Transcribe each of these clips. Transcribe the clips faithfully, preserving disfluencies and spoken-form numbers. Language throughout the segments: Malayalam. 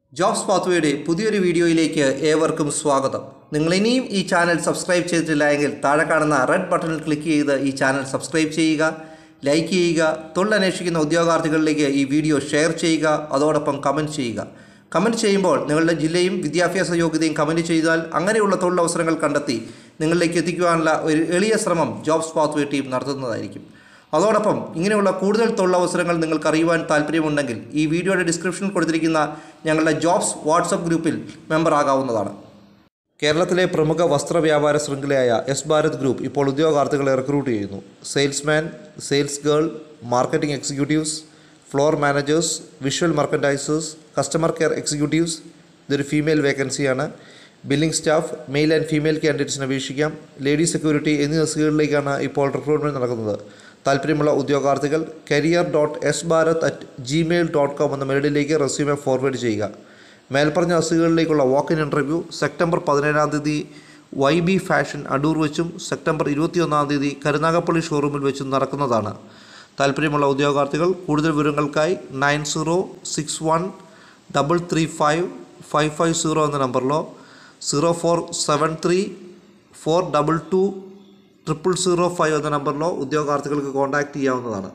ജോബ്സ് പാത്വേയുടെ പുതിയൊരു വീഡിയോയിലേക്ക് ഏവർക്കും സ്വാഗതം. നിങ്ങൾ ഇനിയും ഈ ചാനൽ സബ്സ്ക്രൈബ് ചെയ്തിട്ടില്ല എങ്കിൽ താഴെ കാണുന്ന റെഡ് ബട്ടണിൽ ക്ലിക്ക് ചെയ്ത് ഈ ചാനൽ സബ്സ്ക്രൈബ് ചെയ്യുക, ലൈക്ക് ചെയ്യുക, തൊഴിലന്വേഷിക്കുന്ന ഉദ്യോഗാർത്ഥികളിലേക്ക് ഈ വീഡിയോ ഷെയർ ചെയ്യുക, അതോടൊപ്പം കമൻറ്റ് ചെയ്യുക. കമൻറ്റ് ചെയ്യുമ്പോൾ നിങ്ങളുടെ ജില്ലയും വിദ്യാഭ്യാസ യോഗ്യതയും കമൻറ്റ് ചെയ്താൽ അങ്ങനെയുള്ള തൊഴിലവസരങ്ങൾ കണ്ടെത്തി നിങ്ങളിലേക്ക് എത്തിക്കുവാനുള്ള ഒരു എളിയ ശ്രമം ജോബ്സ് പാത്വേ ടീം നടത്തുന്നതായിരിക്കും. അതോടൊപ്പം ഇങ്ങനെയുള്ള കൂടുതൽ തൊഴിലവസരങ്ങൾ നിങ്ങൾക്ക് അറിയുവാൻ താല്പര്യമുണ്ടെങ്കിൽ ഈ വീഡിയോയുടെ ഡിസ്ക്രിപ്ഷനിൽ കൊടുത്തിരിക്കുന്ന ഞങ്ങളുടെ ജോബ്സ് വാട്സപ്പ് ഗ്രൂപ്പിൽ മെമ്പർ ആകാവുന്നതാണ്. കേരളത്തിലെ പ്രമുഖ വസ്ത്ര വ്യാപാര ശൃംഖലയായ എസ് ഭാരത് ഗ്രൂപ്പ് ഇപ്പോൾ ഉദ്യോഗാർത്ഥികളെ റിക്രൂട്ട് ചെയ്യുന്നു. Salesman, sales girl, marketing executives, floor managers, visual merchandisers, customer care executives. ഇതൊരു ഫീമെയിൽ വേക്കൻസിയാണ്. Billing staff, male and female കാൻഡിഡേറ്റ്സിന് അപേക്ഷിക്കാം. ലേഡി സെക്യൂരിറ്റി എന്നീ തസ്തികകളിലേക്കാണ് ഇപ്പോൾ റിക്രൂട്ട്മെൻറ്റ് നടക്കുന്നത്. താല്പര്യമുള്ള ഉദ്യോഗാർത്ഥികൾ career dot S Bharat at Gmail dot com എന്ന മെയിലിലേക്ക് റെസ്യൂമെ ഫോർവേഡ് ചെയ്യുക. മേൽപ്പറഞ്ഞ തസ്തികകളിലേക്കുള്ള വാക്ക് ഇൻ ഇൻ്റർവ്യൂ സെപ്റ്റംബർ പതിനേഴാം തീയതി വൈ ബി ഫാഷൻ അടൂർ വെച്ചും സെപ്റ്റംബർ ഇരുപത്തിയൊന്നാം തീയതി കരുനാഗപ്പള്ളി ഷോറൂമിൽ വെച്ചും നടക്കുന്നതാണ്. താല്പര്യമുള്ള ഉദ്യോഗാർത്ഥികൾ കൂടുതൽ വിവരങ്ങൾക്കായി nine zero six one double three five five five zero എന്ന നമ്പറിലോ zero four seven three four double two triple zero five എന്ന നമ്പറിലോ ഉദ്യോഗാർത്ഥികൾക്ക് കോൺടാക്റ്റ് ചെയ്യാവുന്നതാണ്.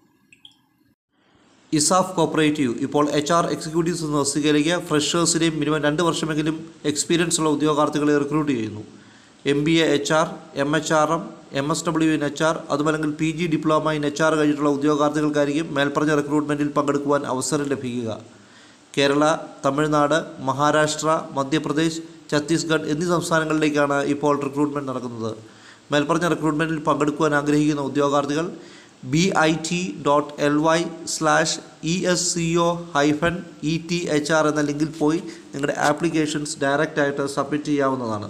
ഇസാഫ് കോപ്പറേറ്റീവ് ഇപ്പോൾ എച്ച് ആർ എക്സിക്യൂട്ടീവ്സ് എന്ന തസ്തികയിലേക്ക് ഫ്രഷേഴ്സിനെയും മിനിമം രണ്ട് വർഷമെങ്കിലും എക്സ്പീരിയൻസ് ഉള്ള ഉദ്യോഗാർത്ഥികളെ റിക്രൂട്ട് ചെയ്യുന്നു. M B A H R, M H R M, M S W in H R, അതുമല്ലെങ്കിൽ P G diploma in H R കഴിഞ്ഞിട്ടുള്ള ഉദ്യോഗാർത്ഥികൾക്കായിരിക്കും മേൽപ്പറഞ്ഞ റിക്രൂട്ട്മെൻറ്റിൽ പങ്കെടുക്കുവാൻ അവസരം ലഭിക്കുക. കേരള, തമിഴ്നാട്, മഹാരാഷ്ട്ര, മധ്യപ്രദേശ്, ഛത്തീസ്ഗഡ് എന്നീ സംസ്ഥാനങ്ങളിലേക്കാണ് ഇപ്പോൾ റിക്രൂട്ട്മെൻറ്റ് നടക്കുന്നത്. മേൽപ്പറഞ്ഞ റിക്രൂട്ട്മെൻറ്റിൽ പങ്കെടുക്കുവാൻ ആഗ്രഹിക്കുന്ന ഉദ്യോഗാർത്ഥികൾ B I T dot L Y slash E S C O hyphen E T H R എന്ന ലിങ്കിൽ പോയി നിങ്ങളുടെ ആപ്ലിക്കേഷൻസ് ഡയറക്റ്റായിട്ട് സബ്മിറ്റ് ചെയ്യാവുന്നതാണ്.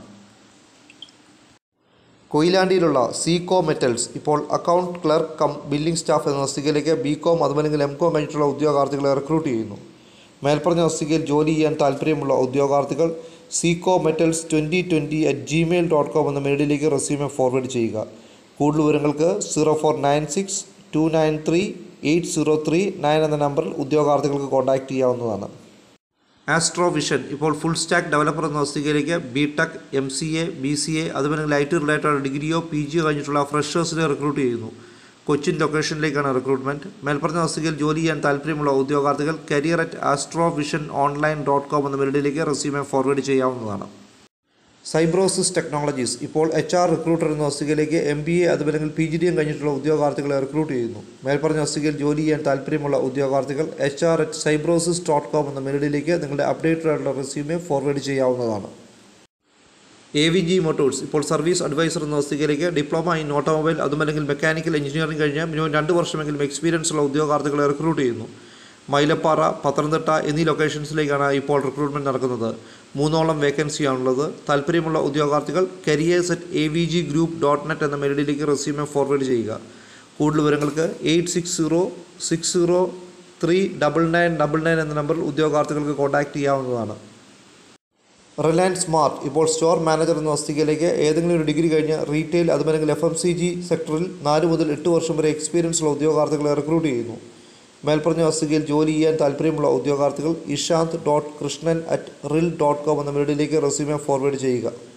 കൊയിലാണ്ടിയിലുള്ള സീകോ മെറ്റൽസ് ഇപ്പോൾ account clerk cum billing staff എന്ന തസ്തികയിലേക്ക് ബി കോം അതുമല്ലെങ്കിൽ എം കോം കഴിഞ്ഞിട്ടുള്ള ഉദ്യോഗാർത്ഥികളെ റിക്രൂട്ട് ചെയ്യുന്നു. മേൽപ്പറഞ്ഞ തസ്തികയിൽ ജോലി ചെയ്യാൻ താല്പര്യമുള്ള ഉദ്യോഗാർത്ഥികൾ Seeko metals twenty twenty at Gmail dot com എന്ന മെയിലിലേക്ക് റെസ്യൂമെ ഫോർവേഡ് ചെയ്യുക. കൂടുതൽ വിവരങ്ങൾക്ക് zero four nine six two nine three eight zero three nine എന്ന നമ്പറിൽ ഉദ്യോഗാർത്ഥികൾക്ക് കോൺടാക്റ്റ് ചെയ്യാവുന്നതാണ്. ആസ്ട്രോ വിഷൻ ഇപ്പോൾ ഫുൾ സ്റ്റാക്ക് ഡെവലപ്പർ എന്ന തസ്തികയിലേക്ക് B Tech, M C A, B C A അതുപോലെ ഐ ടി റിലേറ്റഡ് ഡിഗ്രിയോ പി ജിയോ കഴിഞ്ഞിട്ടുള്ള ഫ്രഷേഴ്സിനെ റിക്രൂട്ട് ചെയ്യുന്നു. കൊച്ചിൻ ലൊക്കേഷനിലേക്കാണ് റിക്രൂട്ട്മെൻറ്റ്. മേൽപ്പറഞ്ഞ തസ്തികയിൽ ജോലി ചെയ്യാൻ താല്പര്യമുള്ള ഉദ്യോഗാർത്ഥികൾ career at Astro Vision online dot com എന്ന മെയിലിലേക്ക് റെസ്യൂമെ ഫോർവേഡ് ചെയ്യാവുന്നതാണ്. സൈബ്രോസിസ് ടെക്നോളജീസ് ഇപ്പോൾ എച്ച് ആർ റിക്രൂട്ടർ എന്ന തസ്തികയിലേക്ക് എം ബി എ അതുമല്ലെങ്കിൽ പി ജി ഡിയും കഴിഞ്ഞിട്ടുള്ള ഉദ്യോഗാർത്ഥികളെ റിക്രൂട്ട് ചെയ്യുന്നു. മേൽപ്പറഞ്ഞ തസ്തികയിൽ ജോലി ചെയ്യാൻ താല്പര്യമുള്ള ഉദ്യോഗാർത്ഥികൾ H R at Cybrosys dot com എന്ന മെയിലിലേക്ക് നിങ്ങളുടെ അപ്ഡേറ്റഡ് ആയിട്ടുള്ള റെസ്യൂമെ ഫോർവേഡ് ചെയ്യാവുന്നതാണ്. എ വി ജി മോട്ടോഴ്സ് ഇപ്പോൾ സർവീസ് അഡ്വൈസർ എന്ന തസ്തികയിലേക്ക് ഡിപ്ലോമ ഇൻ ഓട്ടോമൊബൈൽ അതുമല്ലെങ്കിൽ മെക്കാനിക്കൽ എഞ്ചിനീയറിംഗ് കഴിഞ്ഞാൽ മിനിമം രണ്ട് വർഷമെങ്കിലും എക്സ്പീരിയൻസ് ഉള്ള ഉദ്യോഗാർത്ഥികളെ റിക്രൂട്ട് ചെയ്യുന്നു. മൈലപ്പാറ, പത്തനംതിട്ട എന്നീ ലൊക്കേഷൻസിലേക്കാണ് ഇപ്പോൾ റിക്രൂട്ട്മെൻറ്റ് നടക്കുന്നത്. മൂന്നോളം വേക്കൻസിയാണുള്ളത്. താല്പര്യമുള്ള ഉദ്യോഗാർത്ഥികൾ careers at A V G group dot net എന്ന മെയിലിലേക്ക് റെസ്യൂമെ ഫോർവേഡ് ചെയ്യുക. കൂടുതൽ വിവരങ്ങൾക്ക് eight six zero six zero three double nine double nine എന്ന നമ്പറിൽ ഉദ്യോഗാർത്ഥികൾക്ക് കോൺടാക്റ്റ് ചെയ്യാവുന്നതാണ്. റിലയൻസ് സ്മാർട്ട് ഇപ്പോൾ സ്റ്റോർ മാനേജർ എന്ന തസ്തികയിലേക്ക് ഏതെങ്കിലും ഒരു ഡിഗ്രി കഴിഞ്ഞ് റീറ്റെയിൽ അതുമല്ലെങ്കിൽ എഫ് എം സി ജി സെക്ടറിൽ നാല് മുതൽ എട്ട് വർഷം വരെ എക്സ്പീരിയൻസ് ഉള്ള ഉദ്യോഗാർത്ഥികളെ റിക്രൂട്ട് ചെയ്യുന്നു. മേൽപ്പറഞ്ഞ തസ്തികയിൽ ജോലി ചെയ്യാൻ താല്പര്യമുള്ള ഉദ്യോഗാർത്ഥികൾ Ishant dot Krishnan at RIL dot com എന്ന മെയിലിലേക്ക് റെസ്യൂമെ ഫോർവേഡ് ചെയ്യുക.